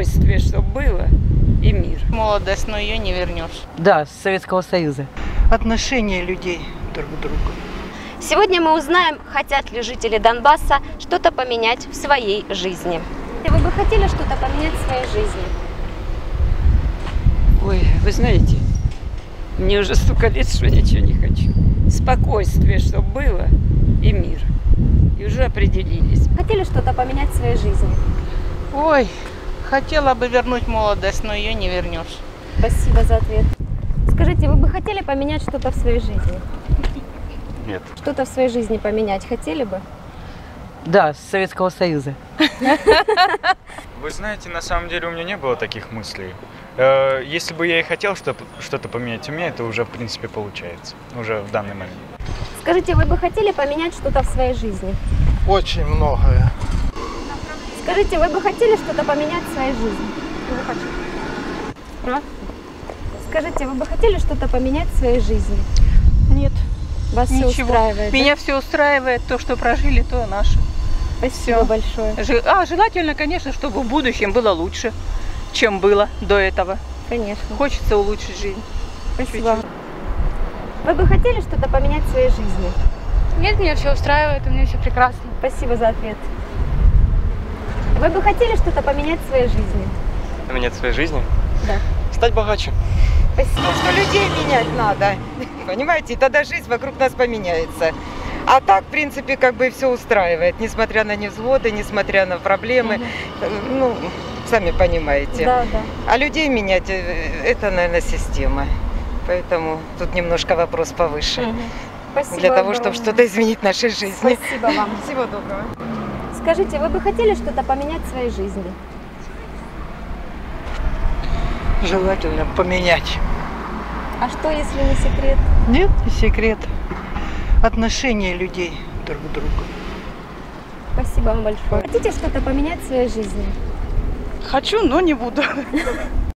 Спокойствие, чтобы было, и мир. Молодость, но ее не вернешь. Да, с Советского Союза. Отношения людей друг к другу. Сегодня мы узнаем, хотят ли жители Донбасса что-то поменять в своей жизни. Вы бы хотели что-то поменять в своей жизни? Ой, вы знаете, мне уже столько лет, что ничего не хочу. Спокойствие, чтобы было, и мир. И уже определились. Хотели что-то поменять в своей жизни? Ой, хотела бы вернуть молодость, но ее не вернешь. Спасибо за ответ. Скажите, вы бы хотели поменять что-то в своей жизни? Нет. Что-то в своей жизни поменять хотели бы? Да, с Советского Союза. Вы знаете, на самом деле у меня не было таких мыслей. Если бы я и хотел что-то поменять, у меня это уже в принципе получается. Уже в данный момент. Скажите, вы бы хотели поменять что-то в своей жизни? Очень многое. Скажите, вы бы хотели что-то поменять в своей жизни? Скажите, вы бы хотели что-то поменять в своей жизни? Нет, Вас все ничего. устраивает? Да? Меня все устраивает, то, что прожили, то наше. Спасибо всё. большое. Желательно, конечно, чтобы в будущем было лучше, чем было до этого. Конечно. Хочется улучшить жизнь. Спасибо. Вы бы хотели что-то поменять в своей жизни? Нет, меня все устраивает, у меня все прекрасно. Спасибо за ответ. Вы бы хотели что-то поменять в своей жизни? Поменять в своей жизни? Да. Стать богаче. Спасибо. Что людей менять надо, понимаете, и тогда жизнь вокруг нас поменяется. А так, в принципе, как бы все устраивает, несмотря на невзгоды, несмотря на проблемы, ну, сами понимаете. Да, да. А людей менять, это, наверное, система. Поэтому тут немножко вопрос повыше. Спасибо Для того, чтобы огромное. что-то изменить в нашей жизни. Спасибо вам. Всего доброго. Скажите, вы бы хотели что-то поменять в своей жизни? Желательно поменять. А что, если не секрет? Нет, не секрет. Отношения людей друг к другу. Спасибо вам большое. Хотите что-то поменять в своей жизни? Хочу, но не буду.